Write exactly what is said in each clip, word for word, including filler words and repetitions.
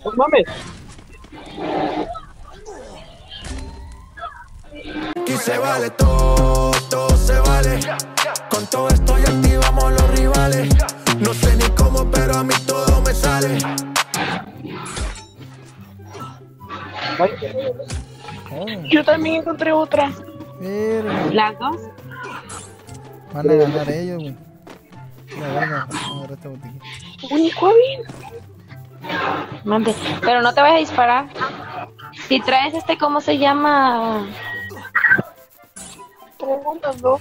No mames. Aquí se vale todo, todo se vale. Con todo esto ya activamos los rivales. No sé ni cómo, pero a mí todo me sale. Oh, Yo también encontré otra. pero ¿Las dos? van a ganar ellos, güey. La verga, vamos a agarrar este botiquín. Único bien. Mande. Pero no te vayas a disparar. Si traes este, ¿cómo se llama? Preguntas dos.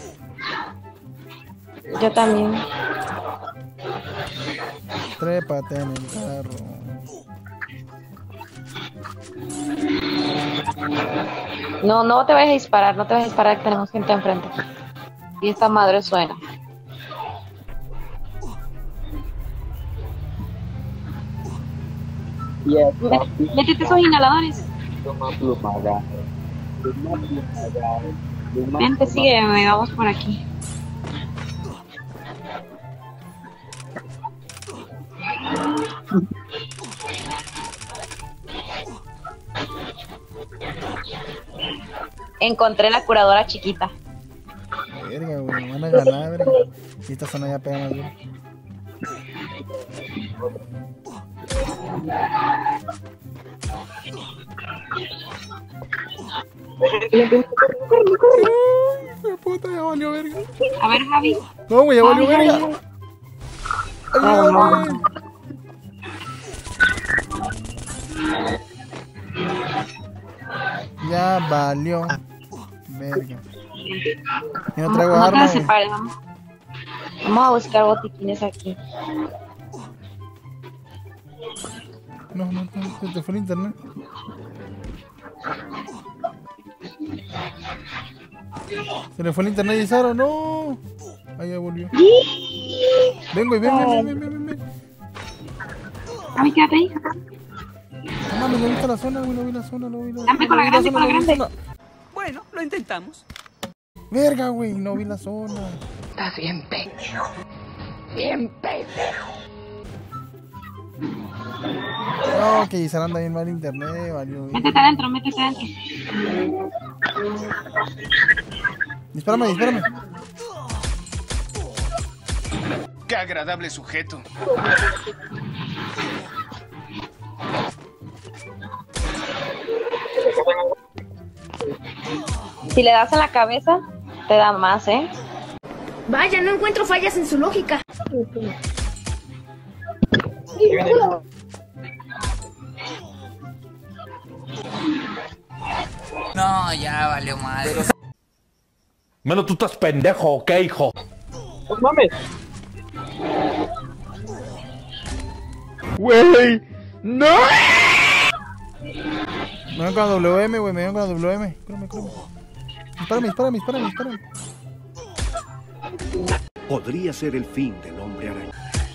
Yo también. Trépate en el carro. No, no te vayas a disparar, no te vayas a disparar, que tenemos gente enfrente. Y esta madre suena. Yes, Mé- Métete esos inhaladores. Toma plumada. Toma plumada. Vente, sígueme, vamos por aquí. Encontré la curadora chiquita. Verga, güey, van a ganar, verga. Y esta zona ya pega más duro. Uy, puta, ya valió verga. A ver, Javi. No, güey, ya valió Javi, verga. Javi. Ayúdame. Ya valió verga. Yo no traigo No te armas, las güey. separes, vamos. Vamos a buscar botiquines aquí. No, no, no, se te fue el internet. Se le fue el internet y Sara, no. Ahí ya volvió. Ven, güey, ven, ven, ven, ven, ven, ven. Javi, quédate ahí. No mames, no he visto la zona, güey, no vi la zona, no vi la zona. Dame con la no vi grande, zona, con la no vi grande. zona. Bueno, lo intentamos. Verga, güey, no vi la zona. Estás bien pendejo. Bien pendejo. No, que Sara anda bien mal internet, valió. Métete adentro, métete adentro. Dispárame, dispárame. ¡Qué agradable sujeto! Si le das en la cabeza, te da más, ¿eh? Vaya, no encuentro fallas en su lógica. No, ya valió madre. Menos tú estás pendejo, ¿ok, hijo? No mames. ¡Güey! ¡No! Me ven con la W M, güey, me ven con la W M. Cúrame, cúrame. Dispárame, dispárame, dispárame, dispárame. Podría ser el fin del hombre araña.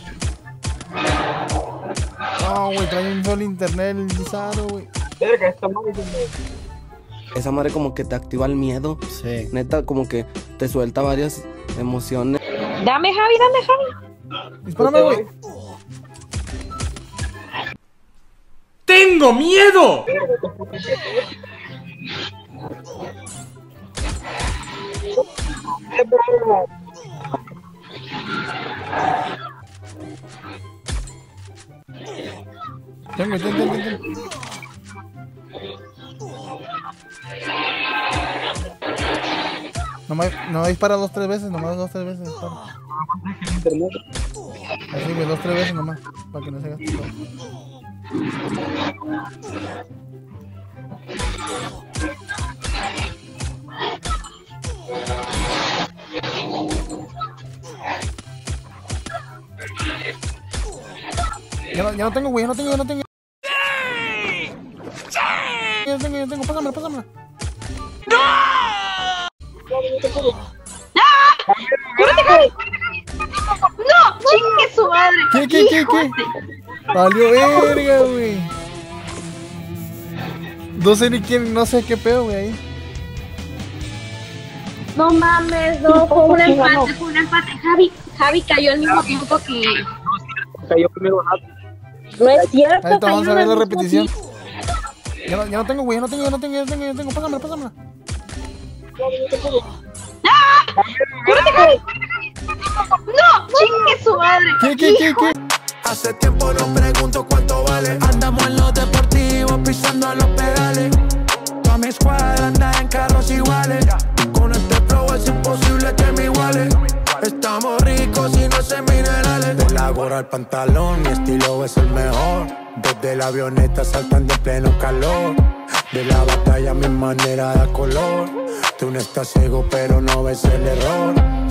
No, güey, trae un solo internet el Lizaro, güey. Verga, esta madre. Esa madre como que te activa el miedo. Sí. Neta, como que te suelta varias emociones. Dame, Javi, dame, Javi. Dispárame, güey. ¡Tengo miedo! Ten, güey, ten, ten, ten, ten. Nomás, no dispara dos, tres veces, nomás dos, tres veces dispara. Así, güey, dos, tres veces nomás, para que no se gaste todo. Ya no, ya no tengo, güey, ya no tengo, ya no tengo. Ya no tengo, ya no tengo, pásamela, pásamela. ¡Cúrate, Javi! ¡No! ¡Chingue su madre! ¿Qué, qué, qué, qué? Valió verga, güey. No sé ni quién, no sé qué pedo, güey, ahí. No mames, no, fue un empate, Fue un empate. Javi, Javi cayó al mismo tiempo que... Cayó primero Nat. No es cierto. Ahorita vamos a ver la mismo repetición. tipo. Ya no, ya no tengo, güey, ya no tengo, ya no tengo, ya no tengo, ya no tengo. Pásamela, pásamela. ¡No! ¡Chingue su madre! ¿Qué, qué, qué, qué? Hace tiempo no pregunto cuánto vale. Andamos en los deportivos pisando a los pedales. Toda mi escuadra anda en carros iguales. Con este flow es imposible que me iguale. Estamos ricos y no sé minerales. De la gorra al pantalón, mi estilo es el mejor. Desde la avioneta saltando en pleno calor. De la batalla mi manera da color. Tú no estás ciego pero no ves el error.